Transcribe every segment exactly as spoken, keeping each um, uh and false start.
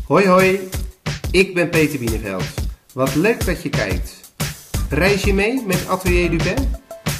Hoi hoi, ik ben Peter Bieneveld. Wat leuk dat je kijkt. Reis je mee met Atelier Dupin?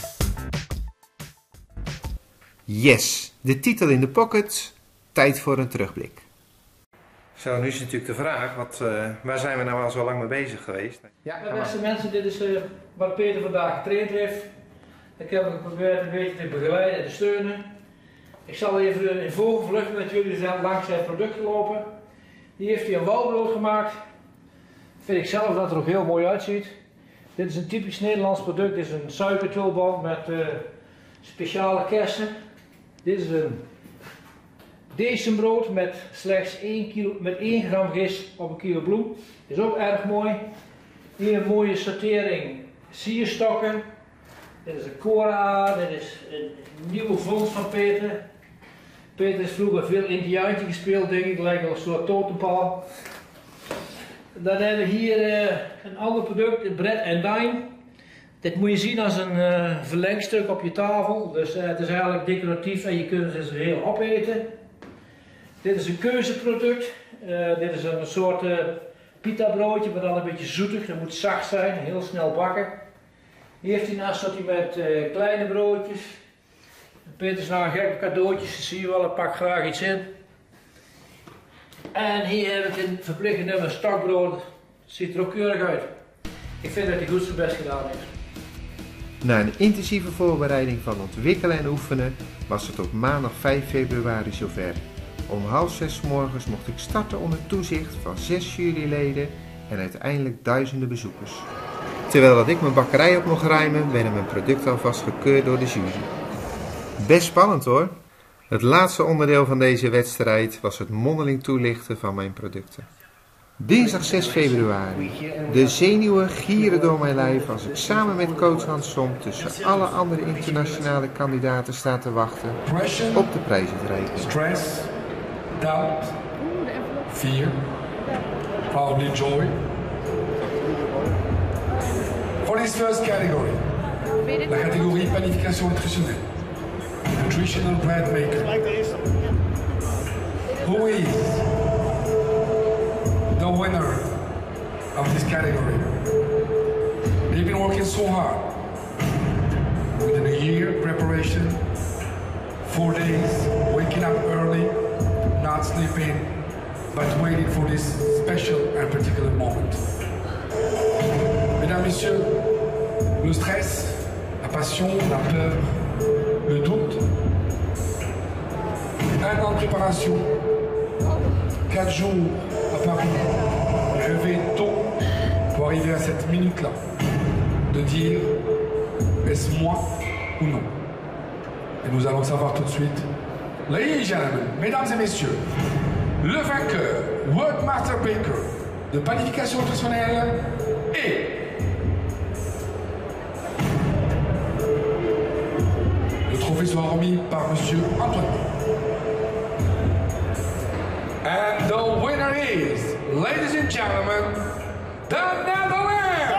Yes, de titel in de pocket. Tijd voor een terugblik. Zo, nu is natuurlijk de vraag, wat, uh, waar zijn we nou al zo lang mee bezig geweest? Ja, beste mensen, dit is uh, wat Peter vandaag getraind heeft. Ik heb hem geprobeerd een beetje te begeleiden en te steunen. Ik zal even in vogelvlucht met jullie langs zijn product lopen. Die heeft hij een walbrood gemaakt. Vind ik zelf dat er ook heel mooi uitziet. Dit is een typisch Nederlands product. Dit is een suikertulband met uh, speciale kersen. Dit is een decembrood met slechts één, kilo, met één gram gist op een kilo bloem. Is ook erg mooi. Hier een mooie sortering sierstokken. Dit is een Cora, dit is een nieuwe vondst van Peter. Peter is vroeger veel Indiaantje gespeeld, denk ik, lijkt wel een soort totempaal. Dan hebben we hier uh, een ander product, de Bread and Dine. Dit moet je zien als een uh, verlengstuk op je tafel. Dus uh, het is eigenlijk decoratief en je kunt het dus heel opeten. Dit is een keuzeproduct. Uh, dit is een soort uh, pita broodje, maar dan een beetje zoetig. Dat moet zacht zijn, heel snel bakken. Hier heeft hij een assortiment uh, kleine broodjes. Peter is nou een gek op cadeautjes, dat zie je wel, ik pak graag iets in. En hier heb ik een verplichte nummer stokbrood. Het ziet er ook keurig uit. Ik vind dat hij goed zijn best gedaan heeft. Na een intensieve voorbereiding van ontwikkelen en oefenen was het op maandag vijf februari zover. Om half zes 's morgens mocht ik starten onder toezicht van zes juryleden en uiteindelijk duizenden bezoekers. Terwijl dat ik mijn bakkerij op mocht ruimen, werden mijn producten alvast gekeurd door de jury. Best spannend hoor. Het laatste onderdeel van deze wedstrijd was het mondeling toelichten van mijn producten. Dinsdag zes februari. De zenuwen gieren door mijn lijf als ik samen met coach Hans Som tussen alle andere internationale kandidaten sta te wachten op de prijsuitreiking. Stress, doubt, fear, probably joy. For this first category, la catégorie planification nutritionnelle, nutritional bread maker. Who is the winner of this category? They've been working so hard within a year preparation, four days, waking up early, not sleeping, but waiting for this special and particular moment. Mesdames, Messieurs, le stress, la passion, la peur, le doute, un an de préparation, quatre jours à Paris, rêver tôt pour arriver à cette minute-là, de dire est-ce moi ou non. Et nous allons savoir tout de suite. Ladies and gentlemen, mesdames et messieurs, le vainqueur, World Master Baker de planification nutritionnelle est le trophée sera remis par Monsieur Antoine. And the winner is, ladies and gentlemen, the Netherlands!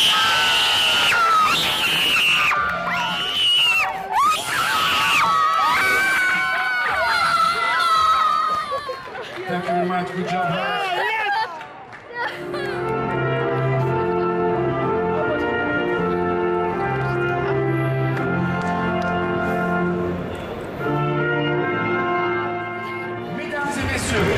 Thank you very much. Good job. Mesdames et messieurs,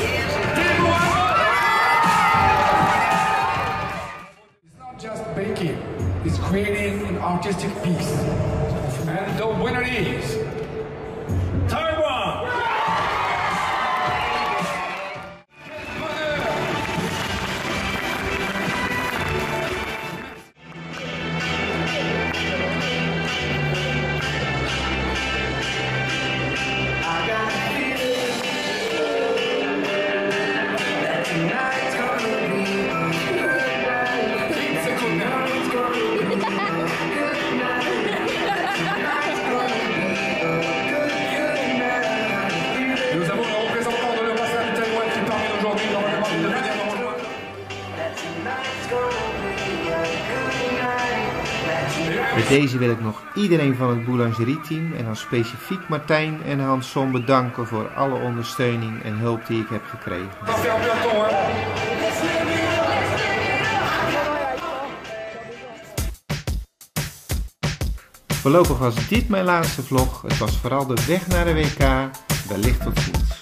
it's not just baking, it's creating an artistic piece. And the winner is Taiwan! Bij deze wil ik nog iedereen van het boulangerie-team en dan specifiek Martijn en Hanson bedanken voor alle ondersteuning en hulp die ik heb gekregen. Voorlopig was dit mijn laatste vlog. Het was vooral de weg naar de W K. Wellicht tot ziens.